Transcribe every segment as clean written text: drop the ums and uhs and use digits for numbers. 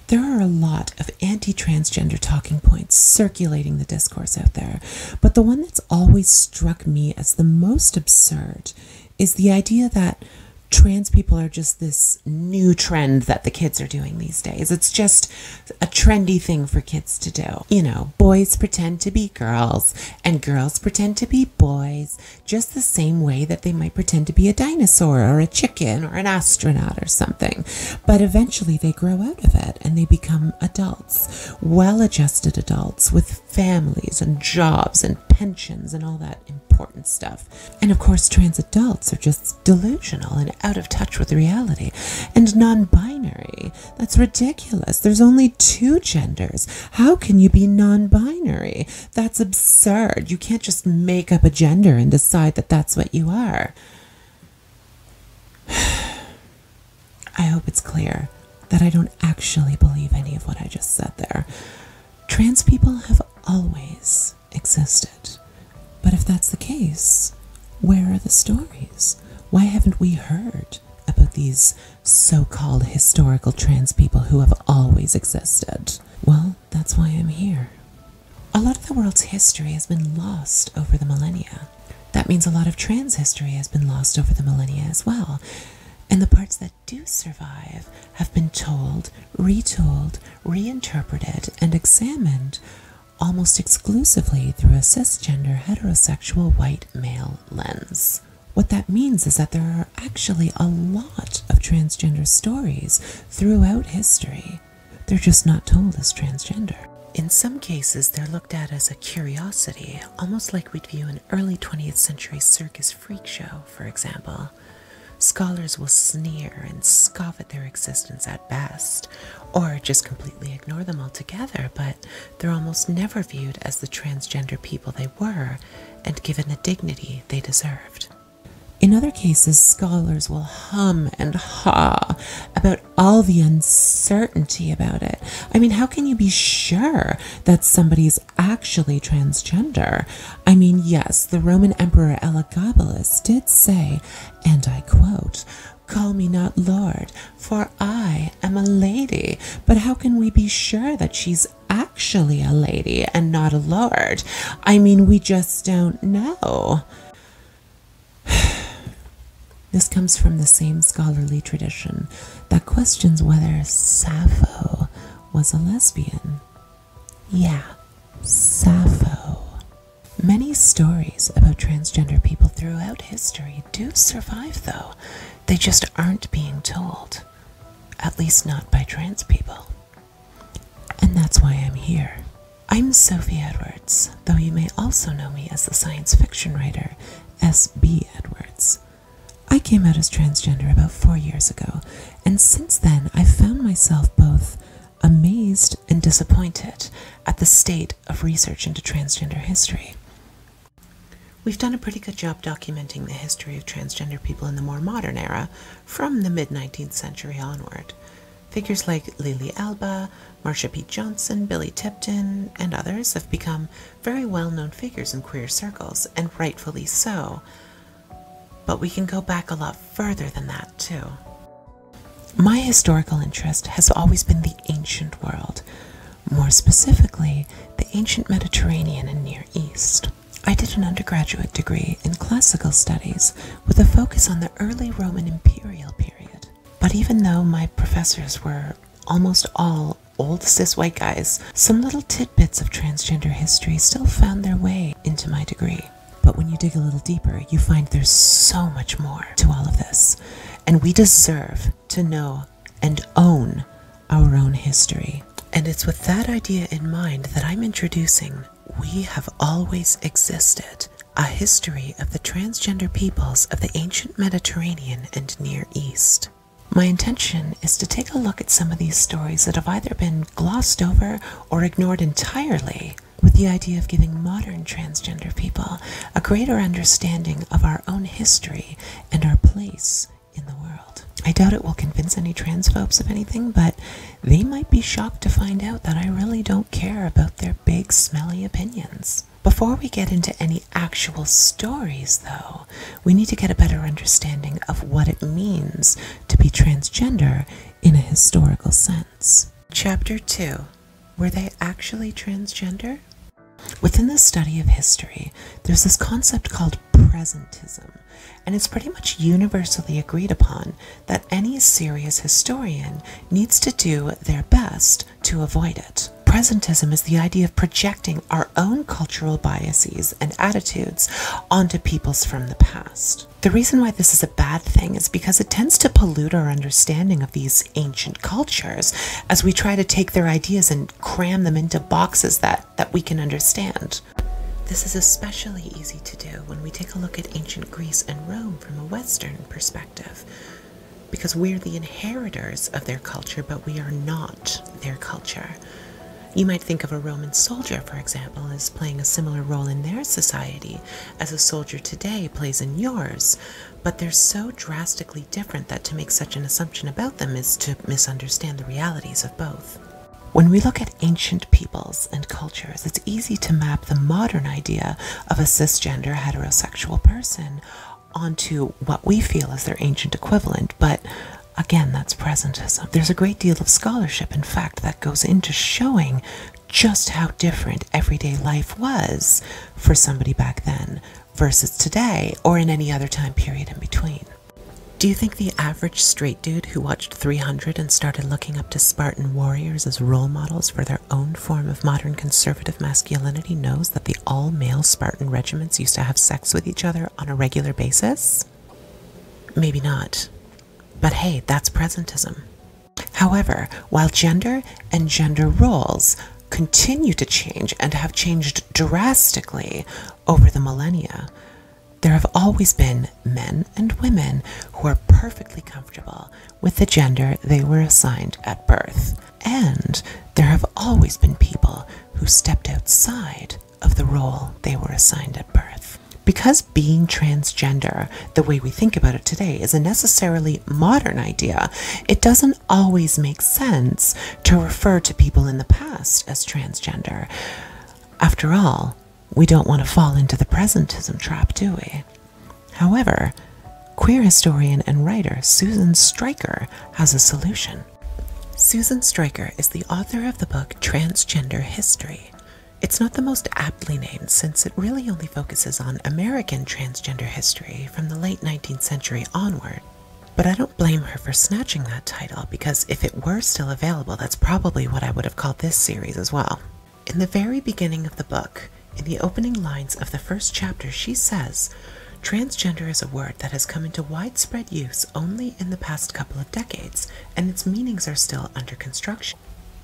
There are a lot of anti-transgender talking points circulating the discourse out there, but the one that's always struck me as the most absurd is the idea that trans people are just this new trend that the kids are doing these days. It's just a trendy thing for kids to do. You know, boys pretend to be girls and girls pretend to be boys, just the same way that they might pretend to be a dinosaur or a chicken or an astronaut or something. But eventually they grow out of it and they become adults, well-adjusted adults with families and jobs and pensions and all that important stuff. And of course, trans adults are just delusional and out of touch with reality. And non-binary, that's ridiculous. There's only two genders. How can you be non-binary? That's absurd. You can't just make up a gender and decide that that's what you are. I hope it's clear that I don't actually believe any of what I just said there. Trans people have always existed. But if that's the case, where are the stories? Why haven't we heard about these so-called historical trans people who have always existed? Well, that's why I'm here. A lot of the world's history has been lost over the millennia. That means a lot of trans history has been lost over the millennia as well. And the parts that do survive have been told, retold, reinterpreted, and examined almost exclusively through a cisgender, heterosexual, white male lens. What that means is that there are actually a lot of transgender stories throughout history. They're just not told as transgender. In some cases, they're looked at as a curiosity, almost like we'd view an early 20th century circus freak show, for example. Scholars will sneer and scoff at their existence at best, or just completely ignore them altogether, but they're almost never viewed as the transgender people they were and given the dignity they deserved. In other cases, scholars will hum and haw about all the uncertainty about it. I mean, how can you be sure that somebody's actually transgender? I mean, yes, the Roman Emperor Elagabalus did say, and I quote, "Call me not Lord, for I am a lady." But how can we be sure that she's actually a lady and not a lord? I mean, we just don't know. This comes from the same scholarly tradition that questions whether Sappho was a lesbian. Yeah, Sappho. Many stories about transgender people throughout history do survive, though. They just aren't being told. At least not by trans people. And that's why I'm here. I'm Sophie Edwards, though you may also know me as the science fiction writer S.B. Edwards. I came out as transgender about 4 years ago, and since then I've found myself both amazed and disappointed at the state of research into transgender history. We've done a pretty good job documenting the history of transgender people in the more modern era, from the mid-19th century onward. Figures like Lily Alba, Marsha P. Johnson, Billy Tipton, and others have become very well-known figures in queer circles, and rightfully so. But we can go back a lot further than that, too. My historical interest has always been the ancient world, more specifically, the ancient Mediterranean and Near East. I did an undergraduate degree in classical studies with a focus on the early Roman imperial period. But even though my professors were almost all old cis white guys, some little tidbits of transgender history still found their way into my degree. But when you dig a little deeper, you find there's so much more to all of this. And we deserve to know and own our own history. And it's with that idea in mind that I'm introducing We Have Always Existed, a history of the transgender peoples of the ancient Mediterranean and Near East. My intention is to take a look at some of these stories that have either been glossed over or ignored entirely, with the idea of giving modern transgender people a greater understanding of our own history and our place in the world. I doubt it will convince any transphobes of anything, but they might be shocked to find out that I really don't care about their big, smelly opinions. Before we get into any actual stories, though, we need to get a better understanding of what it means to be transgender in a historical sense. Chapter 2. Were they actually transgender? Within the study of history, there's this concept called presentism, and it's pretty much universally agreed upon that any serious historian needs to do their best to avoid it. Presentism is the idea of projecting our own cultural biases and attitudes onto peoples from the past. The reason why this is a bad thing is because it tends to pollute our understanding of these ancient cultures as we try to take their ideas and cram them into boxes that we can understand. This is especially easy to do when we take a look at ancient Greece and Rome from a Western perspective, because we're the inheritors of their culture, but we are not their culture. You might think of a Roman soldier, for example, as playing a similar role in their society as a soldier today plays in yours, but they're so drastically different that to make such an assumption about them is to misunderstand the realities of both. When we look at ancient peoples and cultures, it's easy to map the modern idea of a cisgender heterosexual person onto what we feel is their ancient equivalent, but again, that's presentism. There's a great deal of scholarship, in fact, that goes into showing just how different everyday life was for somebody back then versus today or in any other time period in between. Do you think the average straight dude who watched 300 and started looking up to Spartan warriors as role models for their own form of modern conservative masculinity knows that the all-male Spartan regiments used to have sex with each other on a regular basis? Maybe not. But hey, that's presentism. However, while gender and gender roles continue to change and have changed drastically over the millennia, there have always been men and women who are perfectly comfortable with the gender they were assigned at birth. And there have always been people who stepped outside of the role they were assigned at birth. Because being transgender, the way we think about it today, is a necessarily modern idea, it doesn't always make sense to refer to people in the past as transgender. After all, we don't want to fall into the presentism trap, do we? However, queer historian and writer Susan Stryker has a solution. Susan Stryker is the author of the book Transgender History. It's not the most aptly named since it really only focuses on American transgender history from the late 19th century onward. But I don't blame her for snatching that title, because if it were still available, that's probably what I would have called this series as well. In the very beginning of the book, in the opening lines of the first chapter, she says, "Transgender is a word that has come into widespread use only in the past couple of decades, and its meanings are still under construction.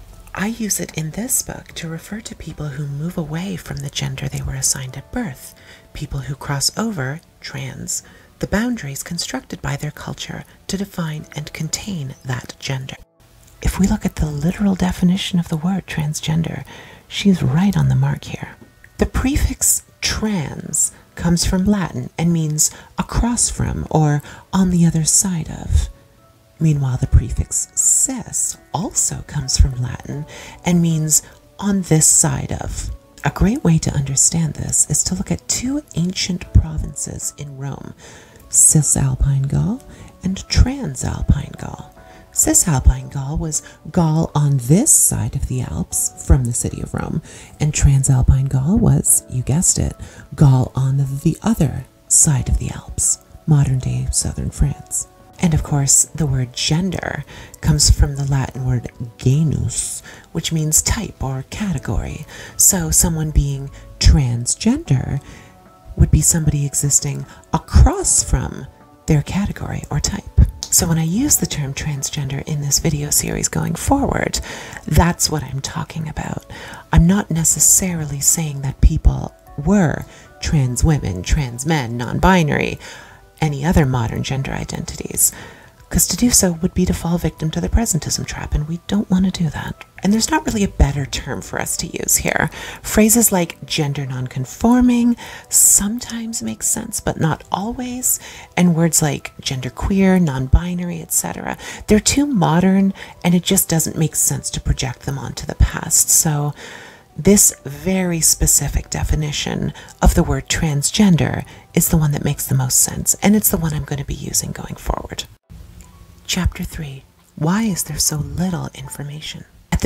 I use it in this book to refer to people who move away from the gender they were assigned at birth, people who cross over, trans, the boundaries constructed by their culture to define and contain that gender." If we look at the literal definition of the word transgender, she's right on the mark here. The prefix trans comes from Latin and means across from or on the other side of. Meanwhile, the prefix cis also comes from Latin and means on this side of. A great way to understand this is to look at two ancient provinces in Rome, Cisalpine Gaul and Transalpine Gaul. Cisalpine Gaul was Gaul on this side of the Alps from the city of Rome, and Transalpine Gaul was, you guessed it, Gaul on the other side of the Alps, modern-day southern France. And of course, the word gender comes from the Latin word genus, which means type or category. So someone being transgender would be somebody existing across from their category or type. So when I use the term transgender in this video series going forward, that's what I'm talking about. I'm not necessarily saying that people were trans women, trans men, non-binary, any other modern gender identities, because to do so would be to fall victim to the presentism trap, and we don't want to do that. And there's not really a better term for us to use here. Phrases like gender nonconforming sometimes make sense, but not always, and words like genderqueer, non-binary, etc. They're too modern, and it just doesn't make sense to project them onto the past. So this very specific definition of the word transgender is the one that makes the most sense, and it's the one I'm going to be using going forward. Chapter 3. Why is there so little information? At the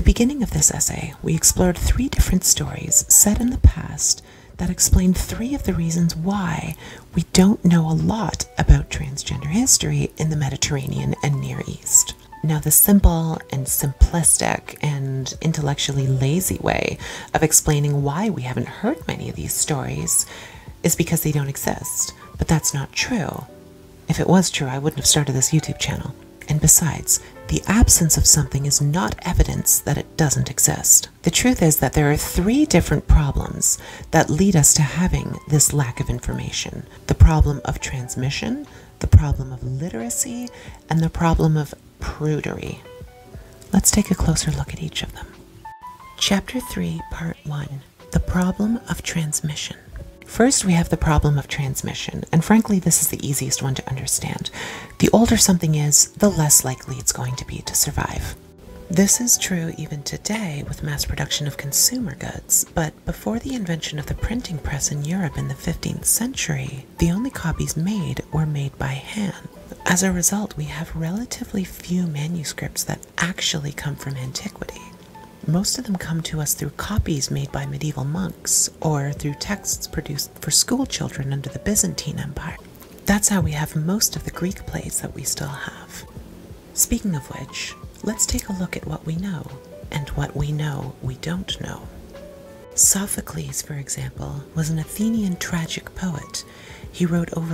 beginning of this essay, we explored 3 different stories set in the past that explain 3 of the reasons why we don't know a lot about transgender history in the Mediterranean and Near East. Now, the simple and simplistic and intellectually lazy way of explaining why we haven't heard many of these stories is because they don't exist. But that's not true. If it was true, I wouldn't have started this YouTube channel. And besides, the absence of something is not evidence that it doesn't exist. The truth is that there are 3 different problems that lead us to having this lack of information. The problem of transmission, the problem of literacy, and the problem of prudery. Let's take a closer look at each of them. Chapter 3, Part 1, The Problem of Transmission. First, we have the problem of transmission, and frankly, this is the easiest one to understand. The older something is, the less likely it's going to be to survive. This is true even today with mass production of consumer goods, but before the invention of the printing press in Europe in the 15th century, the only copies made were made by hand. As a result, we have relatively few manuscripts that actually come from antiquity. Most of them come to us through copies made by medieval monks or through texts produced for school children under the Byzantine Empire. That's how we have most of the Greek plays that we still have. Speaking of which, let's take a look at what we know and what we know we don't know. Sophocles, for example, was an Athenian tragic poet. He wrote over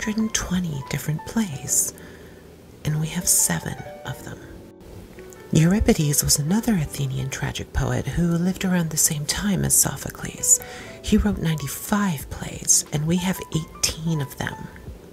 120 different plays, and we have 7 of them. Euripides was another Athenian tragic poet who lived around the same time as Sophocles. He wrote 95 plays, and we have 18 of them.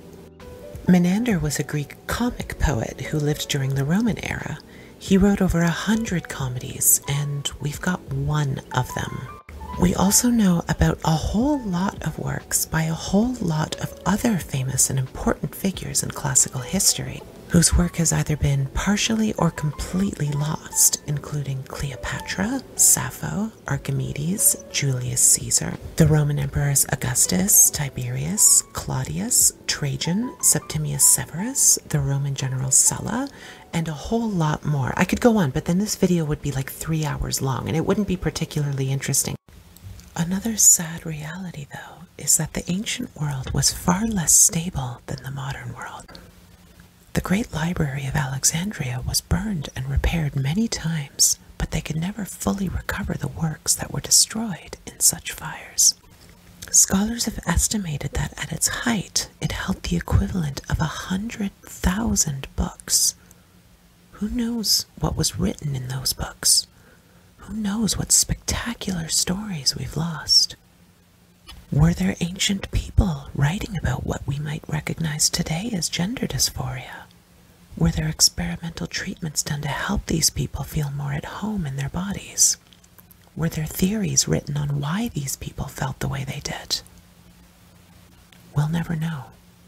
Menander was a Greek comic poet who lived during the Roman era. He wrote over 100 comedies, and we've got 1 of them. We also know about a whole lot of works by a whole lot of other famous and important figures in classical history, whose work has either been partially or completely lost, including Cleopatra, Sappho, Archimedes, Julius Caesar, the Roman emperors Augustus, Tiberius, Claudius, Trajan, Septimius Severus, the Roman general Sulla, and a whole lot more. I could go on, but then this video would be like 3 hours long, and it wouldn't be particularly interesting. Another sad reality, though, is that the ancient world was far less stable than the modern world. The Great Library of Alexandria was burned and repaired many times, but they could never fully recover the works that were destroyed in such fires. Scholars have estimated that at its height, it held the equivalent of 100,000 books. Who knows what was written in those books? Who knows what spectacular stories we've lost? Were there ancient people writing about what we might recognize today as gender dysphoria? Were there experimental treatments done to help these people feel more at home in their bodies? Were there theories written on why these people felt the way they did? We'll never know.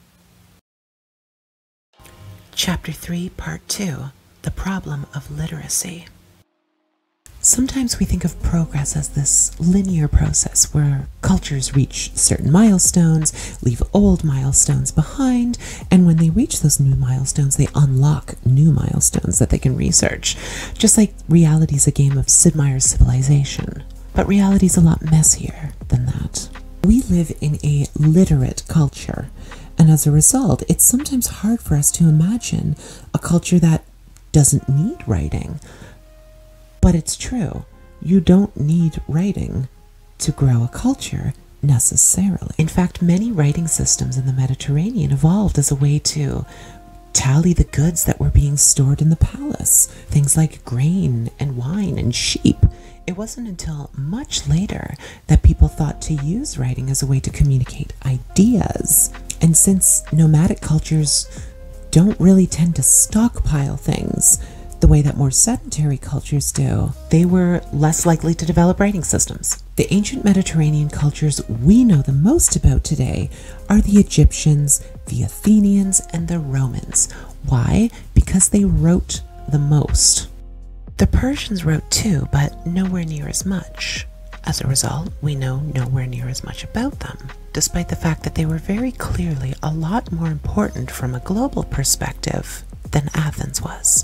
Chapter 3, Part 2, The Problem of Literacy. Sometimes we think of progress as this linear process where cultures reach certain milestones, leave old milestones behind, and when they reach those new milestones, they unlock new milestones that they can research. Just like reality's a game of Sid Meier's Civilization. But reality's a lot messier than that. We live in a literate culture, and as a result, it's sometimes hard for us to imagine a culture that doesn't need writing. But it's true, you don't need writing to grow a culture necessarily. In fact, many writing systems in the Mediterranean evolved as a way to tally the goods that were being stored in the palace, things like grain and wine and sheep. It wasn't until much later that people thought to use writing as a way to communicate ideas. And since nomadic cultures don't really tend to stockpile things the way that more sedentary cultures do, they were less likely to develop writing systems. The ancient Mediterranean cultures we know the most about today are the Egyptians, the Athenians, and the Romans. Why? Because they wrote the most. The Persians wrote too, but nowhere near as much. As a result, we know nowhere near as much about them, despite the fact that they were very clearly a lot more important from a global perspective than Athens was.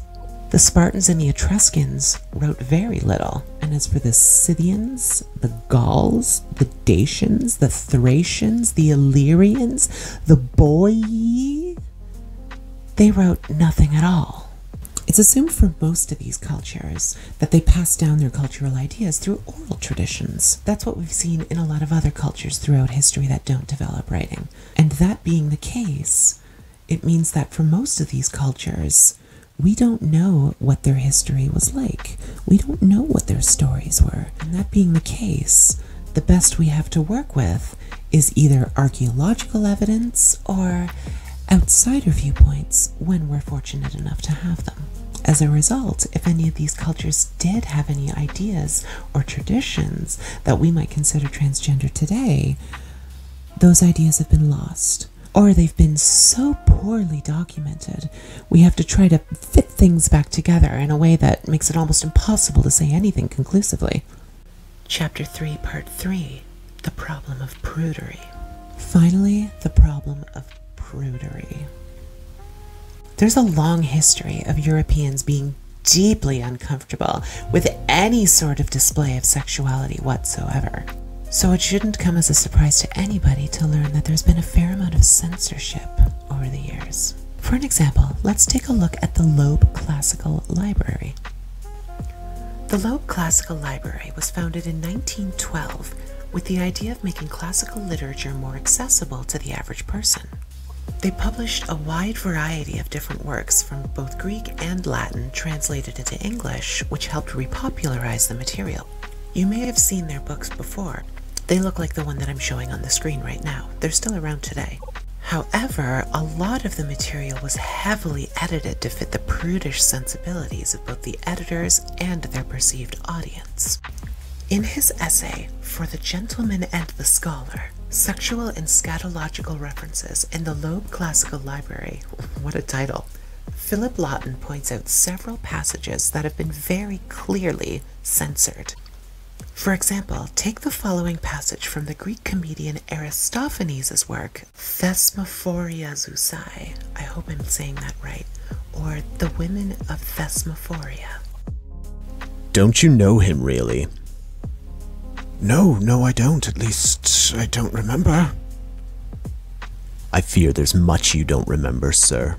The Spartans and the Etruscans wrote very little, and as for the Scythians, the Gauls, the Dacians, the Thracians, the Illyrians, the Boii, they wrote nothing at all. It's assumed for most of these cultures that they passed down their cultural ideas through oral traditions. That's what we've seen in a lot of other cultures throughout history that don't develop writing. And that being the case, it means that for most of these cultures, we don't know what their history was like. We don't know what their stories were. And that being the case, the best we have to work with is either archaeological evidence or outsider viewpoints when we're fortunate enough to have them. As a result, if any of these cultures did have any ideas or traditions that we might consider transgender today, those ideas have been lost. Or they've been so poorly documented, we have to try to fit things back together in a way that makes it almost impossible to say anything conclusively. Chapter 3, Part 3, The Problem of Prudery. Finally, the problem of prudery. There's a long history of Europeans being deeply uncomfortable with any sort of display of sexuality whatsoever. So it shouldn't come as a surprise to anybody to learn that there's been a fair amount of censorship over the years. For an example, let's take a look at the Loeb Classical Library. The Loeb Classical Library was founded in 1912 with the idea of making classical literature more accessible to the average person. They published a wide variety of different works from both Greek and Latin translated into English, which helped repopularize the material. You may have seen their books before. They look like the one that I'm showing on the screen right now. They're still around today. However, a lot of the material was heavily edited to fit the prudish sensibilities of both the editors and their perceived audience. In his essay, For the Gentleman and the Scholar, Sexual and Scatological References in the Loeb Classical Library, what a title, Philip Lawton points out several passages that have been very clearly censored. For example, take the following passage from the Greek comedian Aristophanes' work, Thesmophoria Zousai, I hope I'm saying that right, or The Women of Thesmophoria. Don't you know him, really? No, I don't. At least, I don't remember. I fear there's much you don't remember, sir.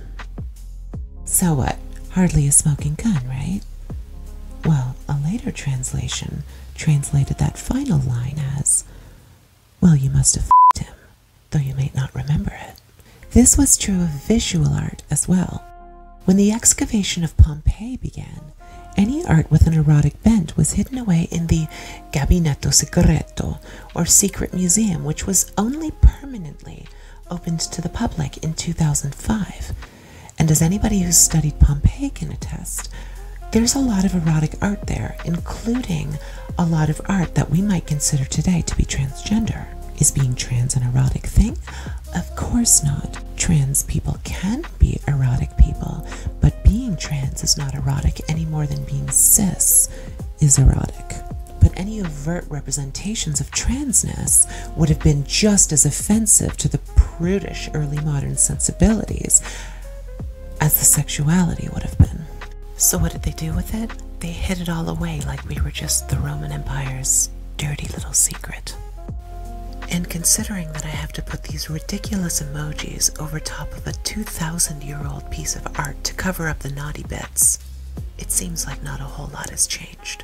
So what? Hardly a smoking gun, right? Well, a later translation translated that final line as, well, you must have f***ed him, though you may not remember it. This was true of visual art as well. When the excavation of Pompeii began, any art with an erotic bent was hidden away in the Gabinetto Segreto, or secret museum, which was only permanently opened to the public in 2005. And as anybody who's studied Pompeii can attest, there's a lot of erotic art there, including a lot of art that we might consider today to be transgender. Is being trans an erotic thing? Of course not. Trans people can be erotic people, but being trans is not erotic any more than being cis is erotic. But any overt representations of transness would have been just as offensive to the prudish early modern sensibilities as the sexuality would have been. So what did they do with it? They hid it all away like we were just the Roman Empire's dirty little secret. And considering that I have to put these ridiculous emojis over top of a 2,000-year-old piece of art to cover up the naughty bits, it seems like not a whole lot has changed.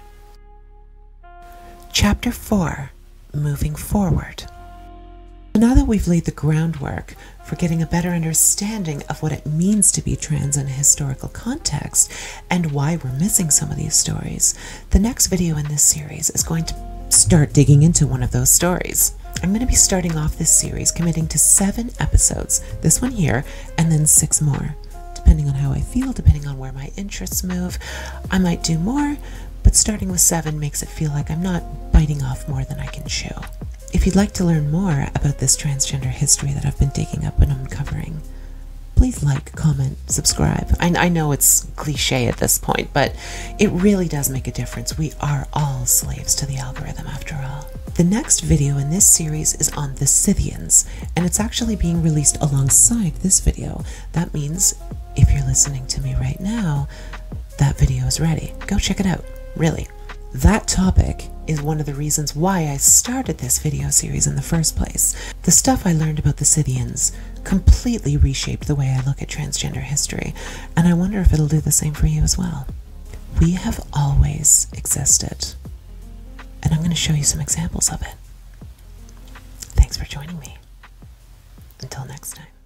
Chapter 4, Moving Forward. Now that we've laid the groundwork for getting a better understanding of what it means to be trans in a historical context and why we're missing some of these stories, the next video in this series is going to start digging into one of those stories. I'm going to be starting off this series committing to 7 episodes, this one here, and then 6 more. Depending on how I feel, depending on where my interests move, I might do more, but starting with 7 makes it feel like I'm not biting off more than I can chew. If you'd like to learn more about this transgender history that I've been digging up and uncovering, please like, comment, subscribe. I know it's cliche at this point, but it really does make a difference. We are all slaves to the algorithm after all. The next video in this series is on the Scythians, and it's actually being released alongside this video. That means if you're listening to me right now, that video is ready. Go check it out, really. That topic is one of the reasons why I started this video series in the first place. The stuff I learned about the Scythians completely reshaped the way I look at transgender history, and I wonder if it'll do the same for you as well. We have always existed, and I'm going to show you some examples of it. Thanks for joining me. Until next time.